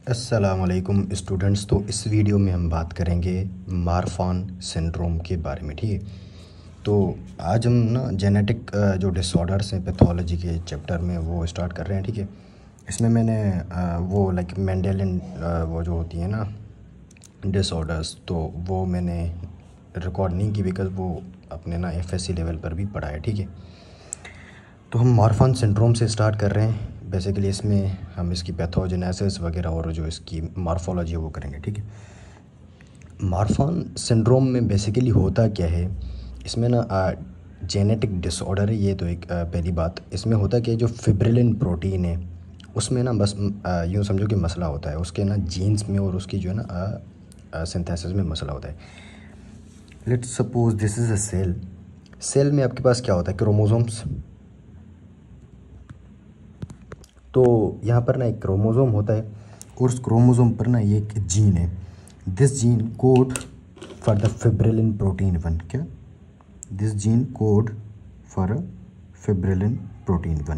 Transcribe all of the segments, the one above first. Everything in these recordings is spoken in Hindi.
अस्सलामुअलैकुम स्टूडेंट्स। तो इस वीडियो में हम बात करेंगे मारफान सिंड्रोम के बारे में। ठीक है, तो आज हम ना जेनेटिक जो डिसऑर्डर्स हैं पैथोलॉजी के चैप्टर में वो स्टार्ट कर रहे हैं। ठीक है, इसमें मैंने वो लाइक मेंडेलियन वो जो होती है ना डिसऑर्डर्स, तो वो मैंने रिकॉर्ड नहीं की बिकॉज़ वो अपने ना एफएससी लेवल पर भी पढ़ा है। ठीक है, तो हम मारफान सिंड्रोम से स्टार्ट कर रहे हैं। बेसिकली इसमें हम इसकी पैथोजेनेसिस वगैरह और जो इसकी मार्फोलॉजी है वो करेंगे। ठीक है, मारफान सिंड्रोम में बेसिकली होता क्या है, इसमें ना जेनेटिक डिसऑर्डर है ये तो एक पहली बात। इसमें होता क्या है, जो फिब्रिलिन प्रोटीन है उसमें ना बस यूँ समझो कि मसला होता है उसके ना जीन्स में और उसकी जो है ना सिंथेसिस में मसला होता है। Let's suppose this is a cell. Cell में आपके पास क्या होता है, क्रोमोसोम्स। तो यहाँ पर ना एक क्रोमोसोम होता है और उस क्रोमोसोम पर ना ये एक जीन है। This gene code for the fibrillin protein 1। क्या, this gene code for fibrillin protein 1,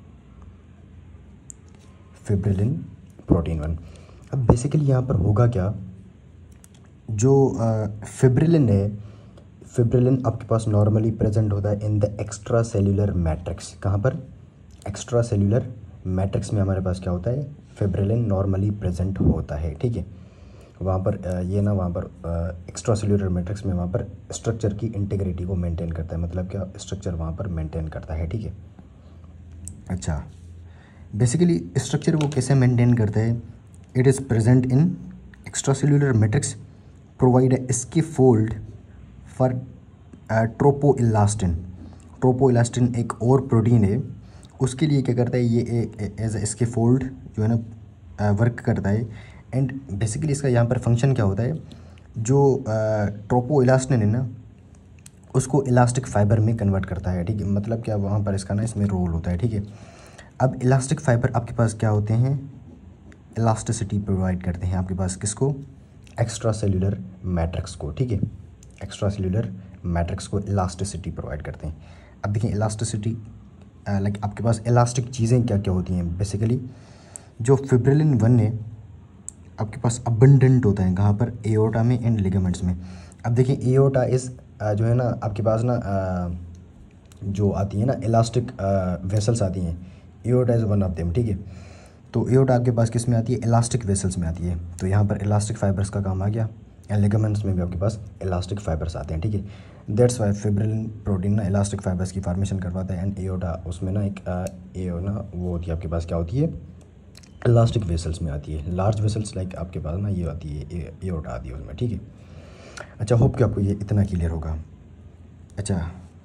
fibrillin protein 1। अब बेसिकली यहाँ पर होगा क्या, जो फिब्रिलिन है, फिब्रिलिन आपके पास नॉर्मली प्रेजेंट होता है in the extracellular matrix. कहाँ पर, एक्स्ट्रा सेल्यूलर मैट्रिक्स में हमारे पास क्या होता है, फिब्रिलिन नॉर्मली प्रेजेंट होता है। ठीक है, वहाँ पर ये ना वहाँ पर एक्स्ट्रा सेल्यूलर मैट्रिक्स में वहाँ पर स्ट्रक्चर की इंटीग्रिटी को मेंटेन करता है। मतलब क्या, स्ट्रक्चर वहाँ पर मेंटेन करता है। ठीक है, अच्छा बेसिकली स्ट्रक्चर वो कैसे मेंटेन करता है, it is present in extracellular matrix provide a scaffold for tropoelastin. Tropoelastin एक और प्रोटीन है, उसके लिए क्या करता है ये एज ए स्कैफोल्ड जो है ना वर्क करता है। एंड बेसिकली इसका यहाँ पर फंक्शन क्या होता है, जो ट्रोपोइलास्टिन है ना उसको इलास्टिक फाइबर में कन्वर्ट करता है। ठीक है, मतलब क्या वहाँ पर इसका ना इसमें रोल होता है। ठीक है, अब इलास्टिक फाइबर आपके पास क्या होते हैं, इलास्टिसिटी प्रोवाइड करते हैं आपके पास किसको, एक्स्ट्रा सेल्यूलर मैट्रिक्स को। ठीक है, एक्स्ट्रा सेल्यूलर मैट्रिक्स को इलास्टिसिटी प्रोवाइड करते हैं। अब देखिए इलास्टिसिटी लाइक आपके पास इलास्टिक चीज़ें क्या क्या होती हैं। बेसिकली जो फिब्रिलिन 1 है आपके पास अबंडेंट होता है कहाँ पर, एओर्टा में एंड लिगामेंट्स में। अब देखिए एओर्टा इस जो है ना आपके पास ना जो आती है ना इलास्टिक वेसल्स आती हैं, aorta is one of them. ठीक है, तो एओर्टा आपके पास किस में आती है, इलास्टिक वेसल्स में आती है। तो यहाँ पर इलास्टिक फाइबर्स का काम आ गया, एंड लिगामेंट्स में भी आपके पास इलास्टिक फाइबर्स आते हैं। ठीक है, दैट्स वाई फिब्रिलिन प्रोटीन ना इलास्टिक फाइबर्स की फॉर्मेशन करवाता है। एंड एओर्टा उसमें ना एक एओ ना वो होती है आपके पास क्या होती है, इलास्टिक वेसल्स में आती है। लार्ज वेसल्स लाइक आपके पास ना ये आती है, एओर्टा आती है उसमें। ठीक है, अच्छा होप कि आपको ये इतना क्लियर होगा। अच्छा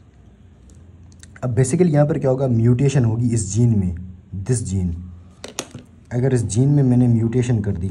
अब बेसिकली यहाँ पर क्या होगा, म्यूटेशन होगी इस जीन में, दिस जीन। अगर इस जीन में मैंने म्यूटेशन कर दी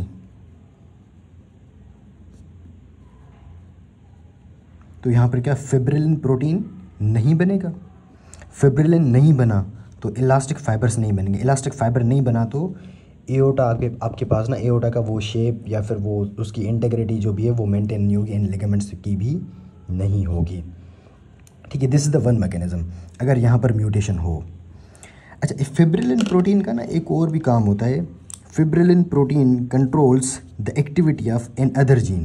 तो यहाँ पर क्या, फिब्रिलिन प्रोटीन नहीं बनेगा। फिब्रिलिन नहीं बना तो इलास्टिक फाइबर्स नहीं बनेंगे। इलास्टिक फाइबर नहीं बना तो एओर्टा आपके पास ना एओर्टा का वो शेप या फिर वो उसकी इंटीग्रिटी जो भी है वो मेंटेन नहीं होगी, एंड लिगामेंट्स की भी नहीं होगी। ठीक है, this is the one mechanism अगर यहाँ पर म्यूटेशन हो। अच्छा फिब्रिलिन प्रोटीन का ना एक और भी काम होता है, fibrillin protein controls the activity of an other gene.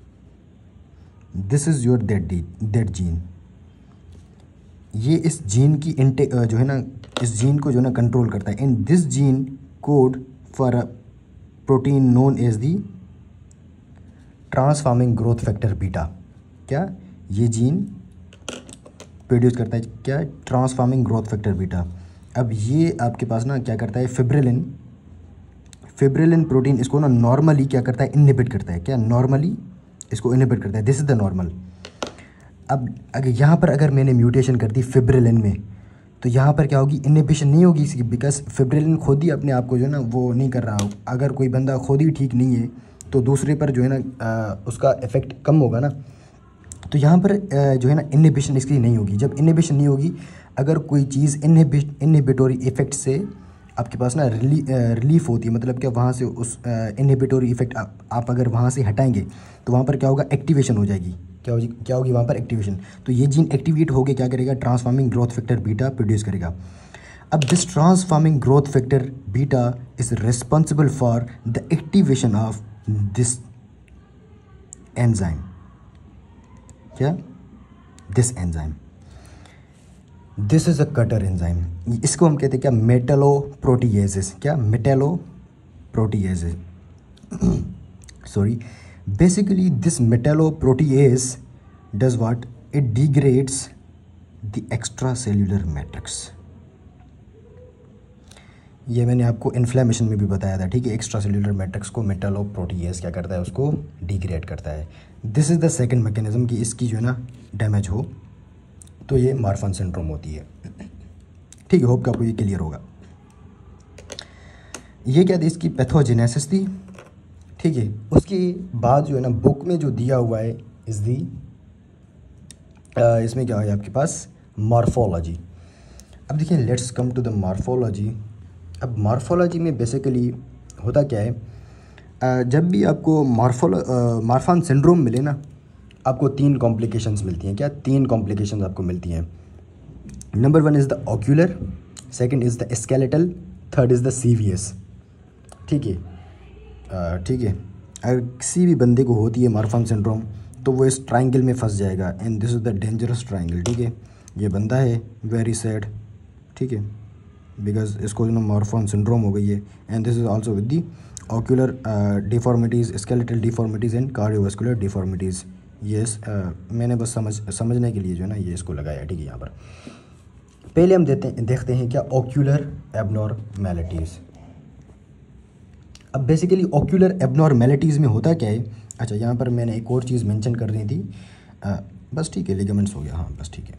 This is your that gene. ये इस जीन की जो है ना इस जीन को जो है ना कंट्रोल करता है। And this gene code for a protein known as the transforming growth factor beta. क्या, ये जीन प्रोड्यूस करता है क्या, ट्रांसफॉर्मिंग ग्रोथ फैक्टर बीटा। अब ये आपके पास ना क्या करता है, फिब्रिलिन प्रोटीन इसको ना नॉर्मली क्या करता है, इनहिबिट करता है। क्या, नॉर्मली इसको इनहिबिट करता है, दिस इज़ द नॉर्मल। अब अगर यहाँ पर अगर मैंने म्यूटेशन कर दी फिब्रिलिन में तो यहाँ पर क्या होगी, इनहिबिशन नहीं होगी इसकी, बिकॉज फिब्रिलिन खुद ही अपने आप को जो है ना वो नहीं कर रहा हो। अगर कोई बंदा खुद ही ठीक नहीं है तो दूसरे पर जो है ना उसका इफेक्ट कम होगा ना। तो यहाँ पर जो है ना इनहिबिशन इसकी नहीं होगी। जब इनहिबिशन नहीं होगी, अगर कोई चीज़ इनहिबिटोरी इफेक्ट से आपके पास ना रिलीफ होती है, मतलब क्या वहाँ से उस इनहिबिटोरी इफेक्ट आप अगर वहाँ से हटाएंगे तो वहाँ पर क्या होगा, एक्टिवेशन हो जाएगी। क्या होगी वहाँ पर, एक्टिवेशन। तो ये जीन एक्टिवेट होकर क्या करेगा, transforming growth factor beta produce करेगा। अब this transforming growth factor beta is responsible for the activation of this enzyme, क्या, this enzyme, this is a cutter enzyme, इसको हम कहते हैं क्या, मेटालोप्रोटीएजेस, क्या, metalloproteases sorry, basically this metalloprotease does what, it degrades the extracellular matrix. ये मैंने आपको इन्फ्लेमेशन में भी बताया था, ठीक है, एक्स्ट्रा सेल्यूलर मैट्रिक्स को मेटालोप्रोटीएज क्या करता है, उसको डिग्रेड करता है। This is the second mechanism कि इसकी जो है ना डैमेज हो तो ये मार्फन सिंड्रोम होती है, ठीक है। होप कि आपको ये क्लियर होगा। ये क्या थी, इसकी पैथोजेनेसिस थी, ठीक है। उसके बाद जो है ना बुक में जो दिया हुआ है इस दी इसमें क्या है आपके पास, मॉर्फोलॉजी। अब देखिए, let's come to the morphology. अब मॉर्फोलॉजी में बेसिकली होता क्या है, जब भी आपको मार्फन सिंड्रोम मिले ना, आपको 3 कॉम्प्लिकेशंस मिलती हैं, क्या, 3 कॉम्प्लिकेशंस आपको मिलती हैं। Number 1 is the ocular, second is the skeletal, third is the CVS, ठीक है, ठीक है। अगर किसी भी बंदे को होती है मार्फन सिंड्रोम तो वो इस ट्रायंगल में फंस जाएगा, and this is the dangerous triangle, ठीक है। ये बंदा है वेरी सैड, ठीक है, बिकॉज इसको जो ना मार्फन सिंड्रोम हो गई है, and this is also with the ocular deformities, skeletal deformities and cardiovascular deformities. Yes, मैंने बस समझने के लिए जो है ना ये इसको लगाया, ठीक है। यहाँ पर पहले हम देखते हैं क्या, ऑक्यूलर एबनॉर्मैलिटीज़। अब बेसिकली ऑक्यूलर एबनॉर्मैलिटीज़ में होता क्या है, अच्छा यहाँ पर मैंने एक और चीज़ मेंशन कर रही थी, बस ठीक है, लिगामेंट्स हो गया, हाँ बस ठीक है।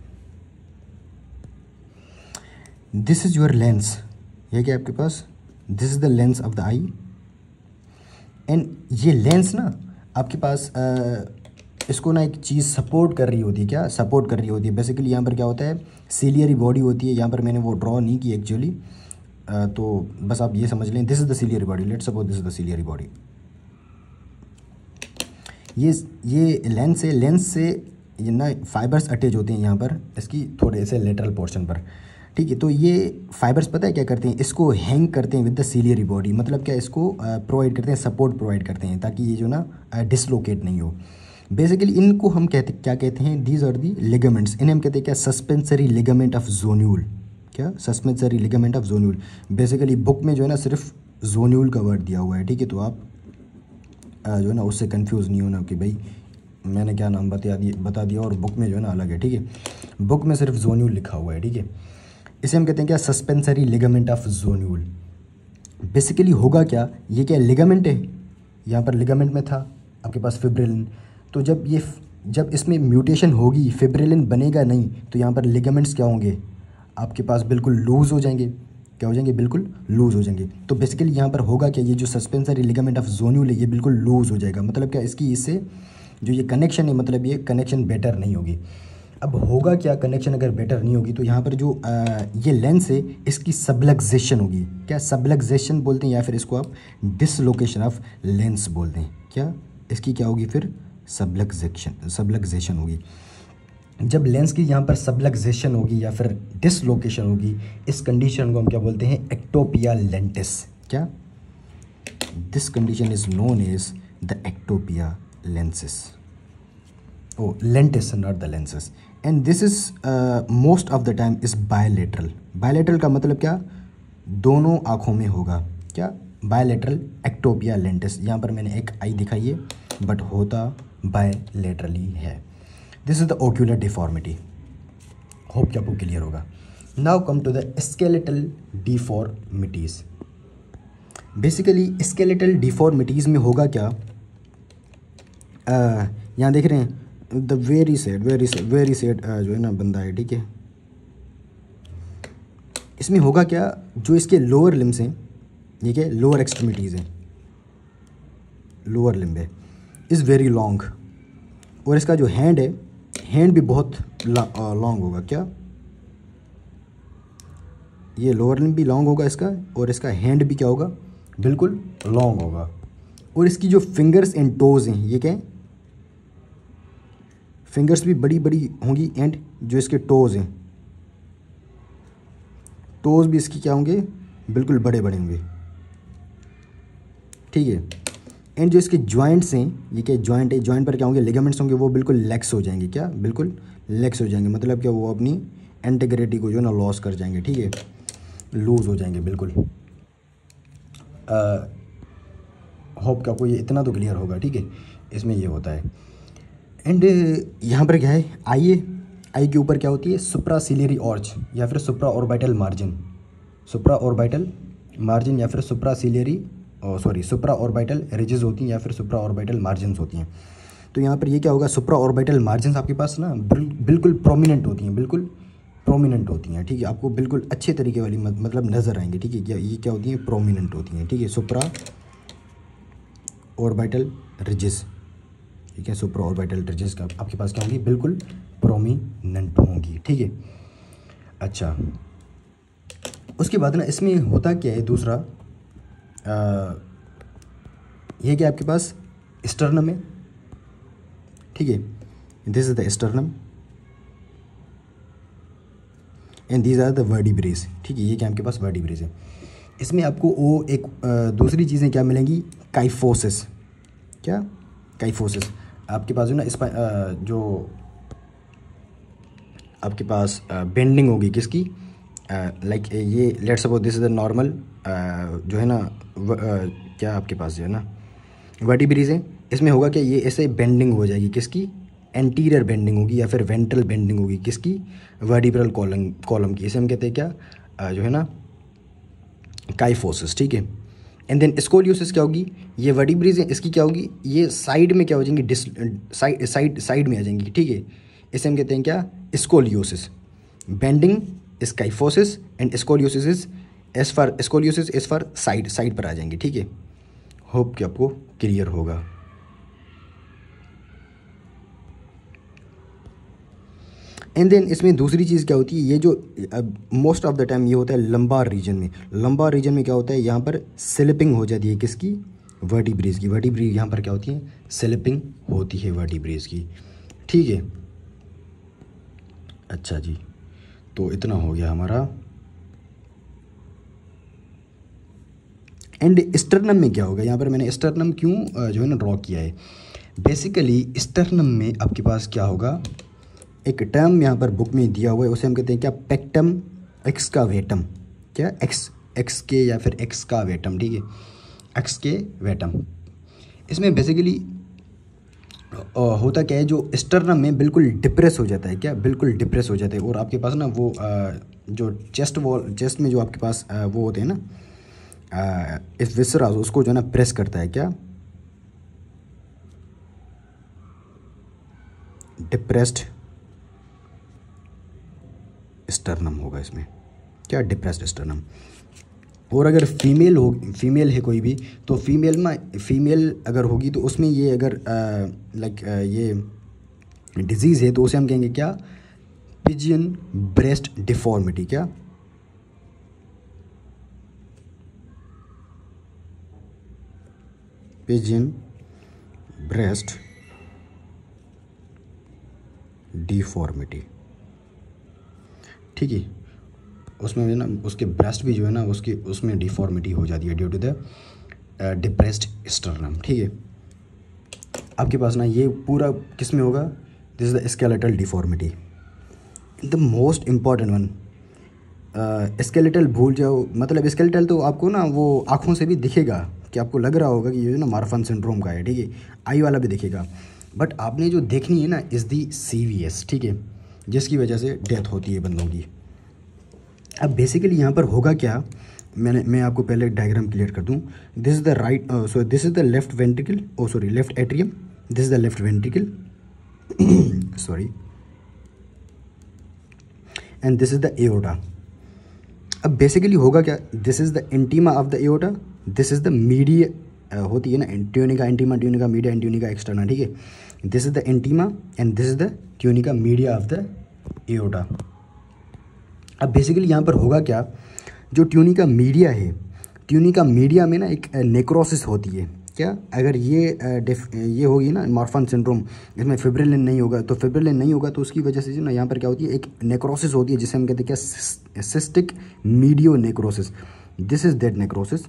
दिस इज़ योर लेंस, ये क्या आपके पास, this is the lens of the eye, and ये लेंस ना आपके पास इसको ना एक चीज़ सपोर्ट कर रही होती है, क्या सपोर्ट कर रही होती है। बेसिकली यहाँ पर क्या होता है, सिलियरी बॉडी होती है, यहाँ पर मैंने वो ड्रॉ नहीं की एक्चुअली, तो बस आप ये समझ लें, this is the ciliary body, let's suppose this is the ciliary body. ये लेंस है, लेंस से ये ना फाइबर्स अटैच होते हैं यहाँ पर इसकी थोड़े से लेटरल पोर्शन पर, ठीक है। तो ये फाइबर्स पता है क्या करते हैं, इसको हैंग करते हैं विद द सिलियरी बॉडी, मतलब क्या, इसको प्रोवाइड करते हैं, सपोर्ट प्रोवाइड करते हैं ताकि ये जो ना डिसलोकेट नहीं हो। बेसिकली इनको हम क्या कहते हैं, दीज आर दी लिगामेंट्स, इन्हें हम कहते हैं क्या, सस्पेंसरी लिगामेंट ऑफ जोन्यूल, क्या, suspensory ligament of zonule. Basically book में जो है ना सिर्फ जोन्यूल का वर्ड दिया हुआ है, ठीक है। तो आप जो है ना उससे कंफ्यूज नहीं होना कि भाई मैंने क्या नाम बता दिया और बुक में जो है ना अलग है, ठीक है। बुक में सिर्फ जोन्यूल लिखा हुआ है, ठीक है। इसे हम कहते हैं क्या, suspensory ligament of zonule. Basically होगा क्या, ये क्या लिगामेंट है, यहाँ पर लिगामेंट में था आपके पास फिब्रिलिन, तो जब इसमें म्यूटेशन होगी, फिब्रिलिन बनेगा नहीं, तो यहाँ पर लिगामेंट्स क्या होंगे आपके पास, बिल्कुल लूज़ हो जाएंगे, क्या हो जाएंगे, बिल्कुल लूज़ हो जाएंगे। तो बेसिकली यहाँ पर होगा क्या, ये जो सस्पेंसरी लिगामेंट ऑफ जोन्यूल है ये बिल्कुल लूज़ हो जाएगा, मतलब क्या, इसकी इससे जो ये कनेक्शन है, मतलब ये कनेक्शन बेटर नहीं होगी। अब होगा क्या, कनेक्शन अगर बेटर नहीं होगी तो यहाँ पर जो ये लेंस है इसकी सबलक्सेशन होगी, क्या, सबलक्सेशन बोलते हैं, या फिर इसको आप डिसलोकेशन ऑफ लेंस बोलते हैं, क्या, इसकी क्या होगी फिर, सबलक्सेशन होगी। जब लेंस की यहाँ पर सबलक्सेशन होगी या फिर डिसलोकेशन होगी, इस कंडीशन को हम क्या बोलते हैं, एक्टोपिया लेंटिस, क्या, this condition is known as the ectopia lensis, oh lentis not the lensis, and this is most of the time is bilateral. Bilateral का मतलब क्या, दोनों आँखों में होगा, क्या, बायलेटरल एक्टोपिया लेंटिस। यहाँ पर मैंने एक आई दिखाई है बट होता बायलेटरली है। This is the ocular deformity, hope कि आपको क्लियर होगा। Now come to the skeletal deformities. Basically skeletal deformities में होगा क्या, यहाँ देख रहे हैं द वेरी सैड जो है ना बंदा है, ठीक है। इसमें होगा क्या, जो इसके लोअर लिम्स हैं, ठीक है, लोअर एक्सट्रीमिटीज़ हैं, लोअर लिम्ब है, इज़ वेरी लॉन्ग, और इसका जो हैंड है, हैंड भी बहुत लॉन्ग होगा, क्या, ये लोअर लिम्ब भी लॉन्ग होगा इसका, और इसका हैंड भी क्या होगा, बिल्कुल लॉन्ग होगा। और इसकी जो फिंगर्स एंड टोज़ हैं, ये क्या है, फिंगर्स भी बड़ी बड़ी होंगी, एंड जो इसके टोज़ हैं टोज भी इसकी क्या होंगे, बिल्कुल बड़े बड़े होंगे, ठीक है। एंड जो इसके जॉइंट्स हैं, ये क्या जॉइंट है, जॉइंट पर क्या होंगे, लिगामेंट्स होंगे, वो बिल्कुल लेक्स हो जाएंगे, क्या बिल्कुल लेक्स हो जाएंगे, मतलब क्या वो अपनी इंटीग्रिटी को जो है ना लॉस कर जाएंगे, ठीक है, लूज़ हो जाएंगे बिल्कुल। होप कि आपको ये इतना तो क्लियर होगा, ठीक है, इसमें ये होता है। एंड यहाँ पर क्या है, आई के ऊपर क्या होती है, सुप्रासिलियरी ऑर्च या फिर supraorbital margin, supraorbital margin या फिर सुप्रा ऑर्बिटल रिजेस होती हैं या फिर सुप्रा ऑर्बिटल मार्जिन्स होती हैं। तो यहाँ पर ये क्या होगा, सुप्रा ऑर्बिटल मार्जिन्स आपके पास ना बिल्कुल प्रोमिनेंट होती हैं, बिल्कुल प्रोमिनेंट होती हैं, ठीक है, आपको बिल्कुल अच्छे तरीके वाली मतलब नज़र आएंगी, ठीक है। ये क्या होती हैं, प्रोमिनेंट होती हैं, ठीक है, सुप्रा ऑर्बिटल रिजेस, ठीक है, सुप्रा ऑर्बिटल रिजेस का आपके पास क्या होंगी, बिल्कुल प्रोमिनेंट होंगी, ठीक है। अच्छा, उसके बाद ना इसमें होता क्या है, दूसरा ये क्या आपके पास स्टर्नम है, ठीक है, this is the sternum and these are the vertebrae, ठीक है, ये क्या आपके पास वर्टिब्रेस है। इसमें आपको वो एक दूसरी चीज़ें क्या मिलेंगी, काइफोसिस, क्या काइफोसिस आपके पास जो ना जो आपके पास बेंडिंग होगी किसकी, लाइक ये let's suppose this is the normal जो है ना क्या आपके पास जो है ना वर्टिब्रेस है, इसमें होगा क्या, ये ऐसे बेंडिंग हो जाएगी किसकी, एंटीरियर बेंडिंग होगी या फिर वेंट्रल बेंडिंग होगी किसकी, वर्टिब्रल कॉलम की, इसे हम कहते हैं क्या जो है ना काइफोसिस, ठीक है। एंड देन स्कोलियोसिस क्या होगी, ये वर्टिब्रेस है, इसकी क्या होगी, ये साइड में क्या हो जाएंगी, साइड में आ जाएंगी, ठीक है, इसे हम कहते हैं क्या, scoliosis. Bending is kyphosis and scoliosis is as for side पर आ जाएंगे, ठीक है। होप कि आपको क्लियर होगा। एंड देन इसमें दूसरी चीज़ क्या होती है, ये जो मोस्ट ऑफ द टाइम ये होता है लंबार रीजन में क्या होता है, यहाँ पर स्लिपिंग हो जाती है किसकी, वर्टिब्रेस की, वर्टिब्रेस यहाँ पर क्या होती है, स्लिपिंग होती है वर्टिब्रेस की, ठीक है। अच्छा जी, तो इतना हो गया हमारा। एंड स्टर्नम में क्या होगा, यहाँ पर मैंने स्टर्नम क्यों जो है ना ड्रॉ किया है, बेसिकली स्टर्नम में आपके पास क्या होगा, एक टर्म यहाँ पर बुक में दिया हुआ है, उसे हम कहते हैं क्या, पेक्टम एक्सकावेटम, क्या एक्स के या फिर एक्सकावेटम, ठीक है, एक्सकेवेटम। इसमें बेसिकली होता क्या है, जो स्टर्नम में बिल्कुल डिप्रेस हो जाता है, क्या बिल्कुल डिप्रेस हो जाता है, और आपके पास ना वो जो चेस्ट में जो आपके पास वो होते हैं ना इस विसरास, उसको जो है ना प्रेस करता है, क्या डिप्रेस्ड स्टर्नम होगा इसमें, क्या डिप्रेस्ड स्टर्नम। और अगर फीमेल है कोई भी, तो फीमेल अगर होगी तो उसमें ये अगर लाइक ये डिजीज़ है तो उसे हम कहेंगे क्या, पिजियन ब्रेस्ट डिफॉर्मिटी, क्या पिजियन ब्रेस्ट डिफॉर्मिटी, ठीक है। उसमें जो है ना उसके ब्रेस्ट भी जो है ना उसमें डिफॉर्मिटी हो जाती है due to the depressed sternum, ठीक है। आपके पास ना ये पूरा किस में होगा, this is the skeletal deformity. The most important one, skeletal भूल जाओ, मतलब स्केलेटल तो आपको ना वो आँखों से भी दिखेगा कि आपको लग रहा होगा कि ये ना मार्फन सिंड्रोम का है, ठीक है, आई वाला भी दिखेगा, बट आपने जो देखनी है ना इज़ दी CVS, ठीक है, जिसकी वजह से डेथ होती है बंदों की। अब बेसिकली यहाँ पर होगा क्या, मैं आपको पहले डायग्राम क्लियर कर दूँ। This is the this is the left ventricle, left atrium, this is the left ventricle sorry, and this is the aorta. अब बेसिकली होगा क्या, this is the intima of the aorta, this is the media होती है ना tunica intima, tunica media and tunica externa, ठीक है। This is the intima and this is the tunica media of the aorta. अब बेसिकली यहाँ पर होगा क्या, जो ट्यूनिका मीडिया है, ट्यूनिका मीडिया में ना एक नेक्रोसिस होती है, क्या अगर ये होगी ना मार्फन सिंड्रोम, इसमें फिब्रिलिन नहीं होगा, तो फिब्रिलिन नहीं होगा तो उसकी वजह से जो ना यहाँ पर क्या होती है, एक नेक्रोसिस होती है जिसे हम कहते हैं क्या, cystic medio necrosis. This is that necrosis.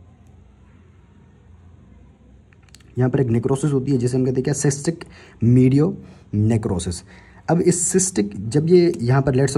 यहाँ पर एक नेक्रोसिस होती है जिसे हम कहते हैं क्या, सिस्टिक मीडियो नेक्रोसिस। अब इस सिस्टिक जब ये यहाँ पर लेट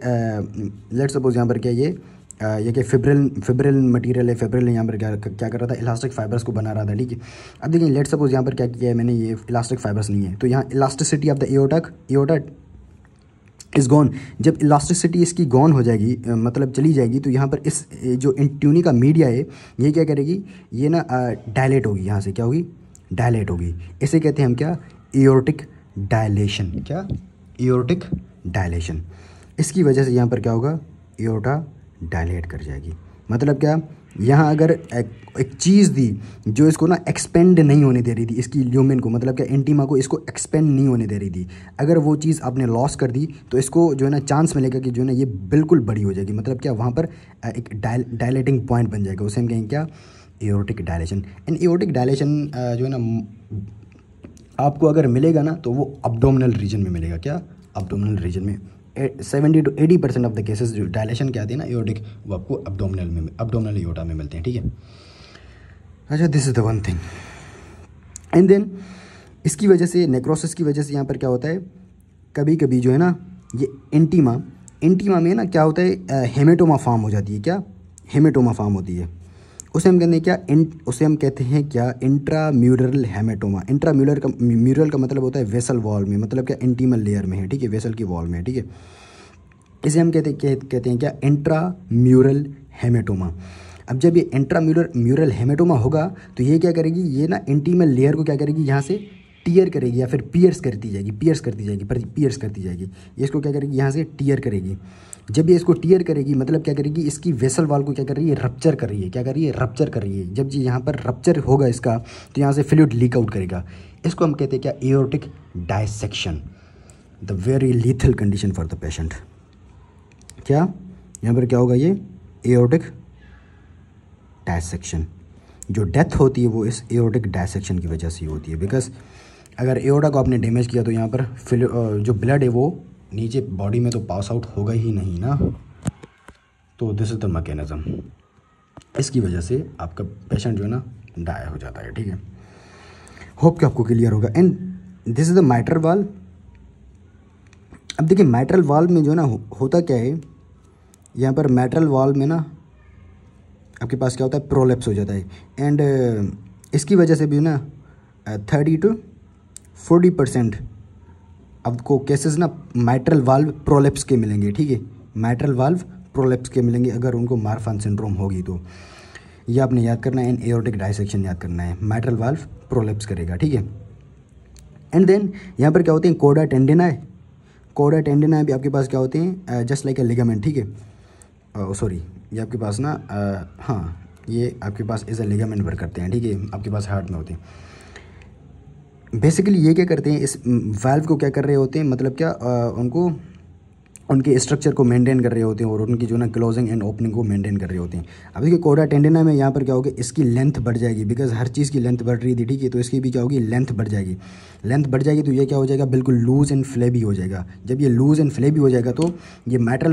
सपोज यहाँ पर क्या ये क्या फिब्रिल मटेरियल है, फिब्रिल यहाँ पर क्या कर रहा था, इलास्टिक फाइबर्स को बना रहा था, ठीक है। अब देखिए लेट सपोज यहाँ पर क्या किया है मैंने, ये इलास्टिक फाइबर्स नहीं है, तो यहाँ elasticity of the aorta is gone. जब इलास्टिसिटी इसकी गॉन हो जाएगी, मतलब चली जाएगी, तो यहाँ पर इस जो इंट्यूनी का मीडिया है ये क्या करेगी, ये ना डायलेट होगी, यहाँ से क्या होगी, डायलेट होगी। इसे कहते हैं हम क्या, एओर्टिक डायलेशन। क्या, एओर्टिक डायलेशन। इसकी वजह से यहाँ पर क्या होगा, एओर्टा डायलेट कर जाएगी। मतलब क्या, यहाँ अगर एक चीज़ दी जो इसको ना एक्सपेंड नहीं होने दे रही थी, इसकी ल्यूमेन को, मतलब क्या इंटीमा को इसको एक्सपेंड नहीं होने दे रही थी, अगर वो चीज़ आपने लॉस कर दी तो इसको जो है ना चांस मिलेगा कि जो है ना ये बिल्कुल बड़ी हो जाएगी। मतलब क्या, वहाँ पर एक डायलेटिंग पॉइंट बन जाएगा, उसे हम कहेंगे क्या, aortic dilation. And aortic dilation जो है ना आपको अगर मिलेगा ना तो वो अब्डोमिनल रीजन में मिलेगा। क्या, अब्डोमिनल रीजन में 70 to 80% ऑफ द केसेस जो डायलेशन क्या आते हैं ना एओर्टिक, वो आपको अब्डोमिनल एओर्टा में मिलते हैं, ठीक है। अच्छा, this is the one thing. And then इसकी वजह से, नेक्रोसिस की वजह से यहाँ पर क्या होता है, कभी कभी जो है ना ये इंटीमा में ना क्या होता है, हेमेटोमा फॉर्म हो जाती है। क्या, हेमेटोमा फॉर्म होती है, उसे हम कहते हैं क्या, उसे हम कहते हैं क्या, इंट्राम्यूरल हेमेटोमा। म्यूरल का मतलब होता है वेसल वॉल में, मतलब क्या इंटीमल लेयर में है, ठीक है, वेसल की वॉल में है, ठीक है। इसे हम कहते हैं क्या, इंट्राम्यूरल हेमेटोमा। अब जब ये इंट्राम्यूरल हेमेटोमा होगा तो ये क्या करेगी, ये ना इंटीमल लेयर को क्या करेगी, यहाँ से टीयर करेगी या फिर पियर्स करती जाएगी। ये इसको क्या करेगी, यहाँ से टीयर करेगी। जब ये इसको टीयर करेगी मतलब क्या करेगी, इसकी वेसल वॉल को क्या कर रही है, रप्चर कर रही है। क्या कर रही है, रप्चर कर रही है। जब ये यहाँ पर रप्चर होगा इसका, तो यहाँ से फ्लूइड लीक आउट करेगा। इसको हम कहते हैं क्या, aortic dissection, the very lethal condition for the patient. क्या, यहाँ पर क्या होगा, ये एओर्टिक डायसेक्शन। जो डेथ होती है वो इस एओर्टिक डायसेक्शन की वजह से होती है, बिकॉज अगर एओर्टा को आपने डैमेज किया तो यहाँ पर जो ब्लड है वो नीचे बॉडी में तो पास आउट होगा ही नहीं ना। तो दिस इज़ द मैकेनिज्म, इसकी वजह से आपका पेशेंट जो है ना डाई हो जाता है, ठीक है। होप कि आपको क्लियर होगा। And this is the mitral valve. अब देखिए माइट्रल वाल्व में जो है ना होता क्या है, यहाँ पर माइट्रल वाल्व में ना आपके पास क्या होता है, प्रोलेप्स हो जाता है। एंड इसकी वजह से भी ना 30 to 40% आपको केसेस ना माइट्रल वाल्व प्रोलेप्स के मिलेंगे, ठीक है। माइट्रल वाल्व प्रोलेप्स के मिलेंगे अगर उनको मार्फन सिंड्रोम होगी तो। ये आपने याद करना है, एंड एओर्टिक डायसेक्शन याद करना है, माइट्रल वाल्व प्रोलेप्स करेगा, ठीक है। एंड देन यहाँ पर क्या होते हैं, कोडा टेंडिना भी आपके पास क्या होते हैं, जस्ट लाइक ए लिगामेंट, ठीक है। सॉरी, ये आपके पास ना हाँ, ये आपके पास एज ए लिगामेंट वर्क करते हैं, ठीक है, आपके पास हार्ट में होते हैं। बेसिकली ये क्या करते हैं, इस वाल्व को क्या कर रहे होते हैं, मतलब क्या उनको उनके स्ट्रक्चर को मेंटेन कर रहे होते हैं और उनकी जो ना क्लोजिंग एंड ओपनिंग को मेंटेन कर रहे होते हैं। अब देखिए कोडा टेंडिना में यहाँ पर क्या होगा, इसकी लेंथ बढ़ जाएगी, बिकॉज हर चीज़ की लेंथ बढ़ रही थी, ठीक है। तो इसकी भी क्या होगी, लेंथ बढ़ जाएगी तो ये क्या हो जाएगा, बिल्कुल लूज एंड फ्लेबी हो जाएगा। जब ये लूज एंड फ्लेबी हो जाएगा तो ये माइट्रल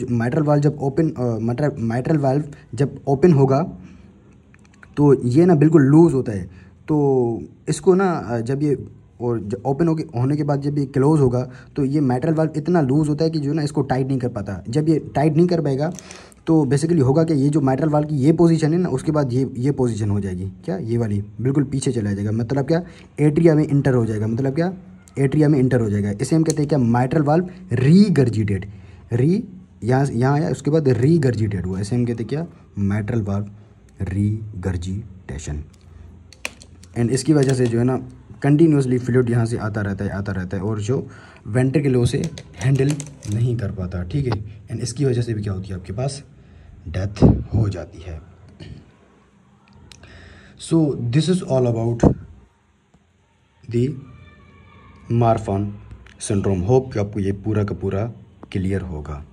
वाल्व जब ओपन होगा तो ये ना बिल्कुल लूज़ होता है। तो इसको ना जब ये और ओपन होने के बाद जब ये क्लोज होगा तो ये माइट्रल वाल्व इतना लूज़ होता है कि जो ना इसको टाइट नहीं कर पाता। जब ये टाइट नहीं कर पाएगा तो बेसिकली होगा कि ये जो माइट्रल वाल्व की ये पोजीशन है ना, उसके बाद ये पोजीशन हो जाएगी, क्या, ये वाली बिल्कुल पीछे चला जाएगा। मतलब क्या, एट्रिया में इंटर हो जाएगा। मतलब क्या, एट्रिया में इंटर हो जाएगा। इसे हम कहते हैं क्या, माइट्रल वाल्व रीगर्जिटेड। यहाँ आया, उसके बाद रीगर्जिटेड हुआ, इसे हम कहते हैं क्या, माइट्रल वाल्व रीगर्जिटेशन। एंड इसकी वजह से जो है ना कंटिन्यूसली फ्लूइड यहाँ से आता रहता है और जो वेंट्रिकल उसे हैंडल नहीं कर पाता, ठीक है। एंड इसकी वजह से भी क्या होती है, आपके पास डेथ हो जाती है। So this is all about the Marfan syndrome. Hope कि आपको ये पूरा का पूरा क्लियर होगा।